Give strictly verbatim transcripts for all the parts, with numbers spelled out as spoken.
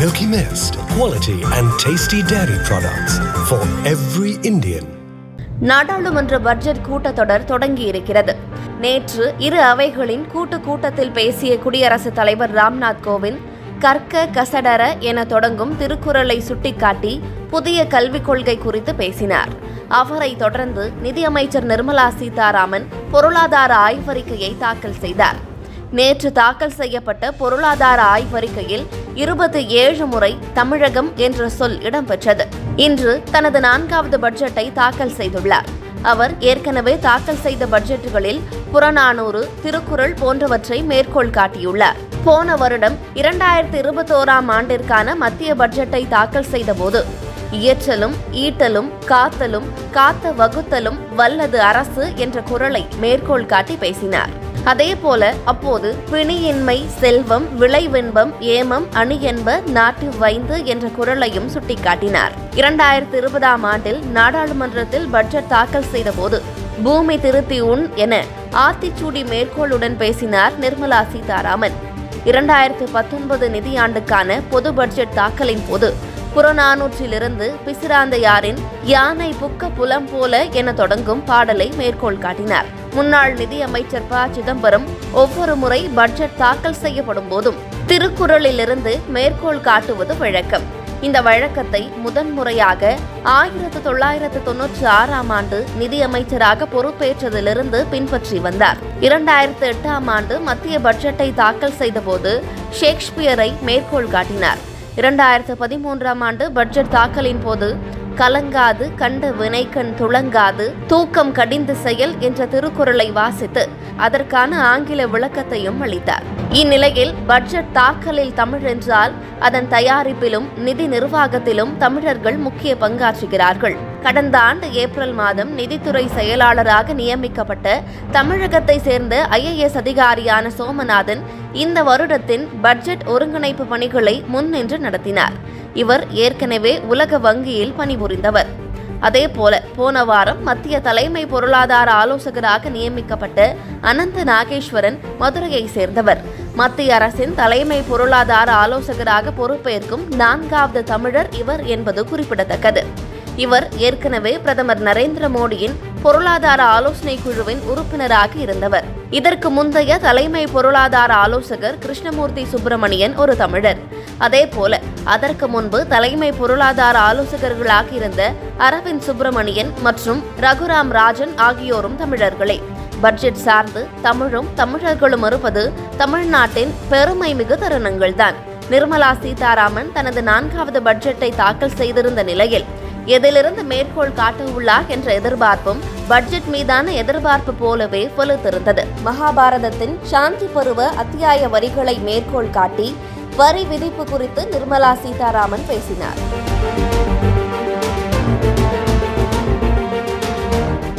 Milky Mist, quality and tasty dairy products for every Indian. நாடாளுமன்ற budget கூட்டத்தொடர் தொடங்கி இருக்கிறது. நேற்று இரு அவைகளின் கூட்டு கூட்டத்தில் பேசிய குடியரசுத் தலைவர் ராம்நாத் கோவிந்த் கற்க கசடர என தொடங்கும் திருக்குறளை சுட்டிக்காட்டி புதிய கல்விக் கொள்கை குறித்து பேசினார். அவரை தொடர்ந்து நிதியமைச்சர் நிர்மலா சீதாராமன் பொருளாதார ஆய்வறிக்கையை தாக்கல் செய்தார். நேற்று தாக்கல் செய்யப்பட்ட பொருளாதார ஆய்வறிக்கையில் இருபத்தி ஏழு முறை தமிழகம் என்ற சொல் இடம்பெற்றது. இன்று தனது நான்காவது பட்ஜெட்டை தாக்கல் செய்துள்ளார். அவர் ஏற்கனவே தாக்கல் செய்த பட்ஜெட்டுகளில் புறநானூறு, திருக்குறள் போன்றவற்றை மேற்கோள் காட்டியுள்ளார். போன வருடம் இரண்டாயிரத்தி இருபத்தோராம் ஆண்டிற்கான மத்திய பட்ஜெட்டை தாக்கல் செய்தபோது இயற்றலும் ஈட்டலும் காத்தலும் காத்த வகுத்தலும் வல்லது அரசு என்ற குறளை மேற்கோள் காட்டி பேசினார். அதேபோல அப்போது பிணியின்மை செல்வம் விளைவென்பம் ஏமம் அணியென்ப நாட்டு வைந்து என்ற குறளையும் சுட்டிக்காட்டினார். இரண்டாயிரத்தி இருபதாம் ஆண்டில் நாடாளுமன்றத்தில் பட்ஜெட் தாக்கல் செய்தபோது பூமி திருத்தி உண் என ஆத்திச்சூடி மேற்கோளுடன் பேசினார் நிர்மலா சீதாராமன். இரண்டாயிரத்து பத்தொன்பது நிதியாண்டுக்கான பொது பட்ஜெட் தாக்கலின் போது புறநானூற்றிலிருந்து பிசிராந்தையாரின் யானை புக்க புலம் போல என தொடங்கும் பாடலை மேற்கோள் காட்டினார். முன்னாள் நிதியமைச்சர் ப சிதம்பரம் ஒவ்வொரு முறை பட்ஜெட் தாக்கல் செய்யப்படும் போதும் திருக்குறளிலிருந்து மேற்கோள் காட்டுவது வழக்கம். இந்த வழக்கத்தை முதன்முறையாக ஆயிரத்து தொள்ளாயிரத்து தொன்னூற்றி ஆறாம் ஆண்டு நிதியமைச்சராக பொறுப்பேற்றதிலிருந்து பின்பற்றி வந்தார். இரண்டாயிரத்து எட்டாம் ஆண்டு மத்திய பட்ஜெட்டை தாக்கல் செய்தபோது ஷேக்ஸ்பியரை மேற்கோள் காட்டினார். இரண்டாயிரத்து பதிமூன்றாம் ஆண்டு பட்ஜெட் தாக்கலின் போது கலங்காது கண்ட வினைக்கண் துளங்காது தூக்கம் கடிந்து செயல் என்ற திருக்குறளை வாசித்து அதற்கான ஆங்கில விளக்கத்தையும் அளித்தார். இந்நிலையில் பட்ஜெட் தாக்கலில் தமிழ் என்றால் அதன் தயாரிப்பிலும் நிதி நிர்வாகத்திலும் தமிழர்கள் முக்கிய பங்காற்றுகிறார்கள். கடந்த ஆண்டு ஏப்ரல் மாதம் நிதித்துறை செயலாளராக நியமிக்கப்பட்ட தமிழகத்தை சேர்ந்த ஐ ஏ எஸ் அதிகாரியான சோமநாதன் இந்த வருடத்தின் பட்ஜெட் ஒருங்கிணைப்பு பணிகளை முன்னின்று நடத்தினார். இவர் ஏற்கனவே உலக வங்கியில் பணிபுரிந்தவர். அதேபோல போன வாரம் மத்திய தலைமை பொருளாதார ஆலோசகராக நியமிக்கப்பட்ட அனந்த நாகேஸ்வரன் மதுரையை சேர்ந்தவர். மத்திய அரசின் தலைமை பொருளாதார ஆலோசகராக பொறுப்பேற்கும் நான்காவது தமிழர் இவர் என்பது குறிப்பிடத்தக்கது. இவர் ஏற்கனவே பிரதமர் நரேந்திர மோடியின் பொருளாதார ஆலோசனை குழுவின் உறுப்பினராக இருந்தவர். இதற்கு முந்தைய தலைமை பொருளாதார ஆலோசகர் கிருஷ்ணமூர்த்தி சுப்பிரமணியன் ஒரு தமிழர். அதேபோல அதற்கு முன்பு தலைமை பொருளாதார ஆலோசகர்களாக இருந்த அரவிந்த் சுப்பிரமணியன் மற்றும் ரகுராம் ராஜன் ஆகியோரும் தமிழர்களே. பட்ஜெட் சார்ந்து தமிழும் தமிழர்களும் இருப்பது தமிழ்நாட்டின் பெருமை மிகு தருணங்கள்தான். நிர்மலா சீதாராமன் தனது நான்காவது பட்ஜெட்டை தாக்கல் செய்திருந்த நிலையில் எதிலிருந்து மேற்கோள் காட்டவுள்ளார் என்ற எதிர்பார்ப்பும் பட்ஜெட் மீதான எதிர்பார்ப்பு போலவே வலுத்திருந்தது. மகாபாரதத்தின் சாந்தி பருவ அத்தியாய வரிகளை மேற்கோள் காட்டி வரி விதிப்பு குறித்து நிர்மலா சீதாராமன் பேசினார்.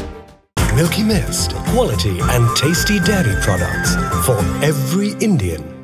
Milky Mist, quality and tasty dairy products for every Indian.